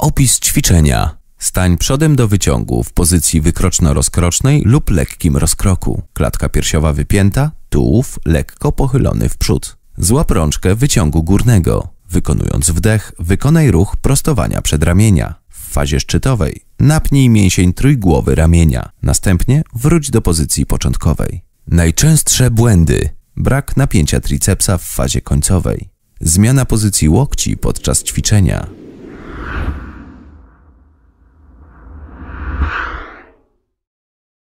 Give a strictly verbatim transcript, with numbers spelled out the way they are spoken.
Opis ćwiczenia. Stań przodem do wyciągu w pozycji wykroczno-rozkrocznej lub lekkim rozkroku. Klatka piersiowa wypięta, tułów lekko pochylony w przód. Złap rączkę wyciągu górnego. Wykonując wdech, wykonaj ruch prostowania przedramienia. W fazie szczytowej napnij mięsień trójgłowy ramienia. Następnie wróć do pozycji początkowej. Najczęstsze błędy. Brak napięcia tricepsa w fazie końcowej. Zmiana pozycji łokci podczas ćwiczenia.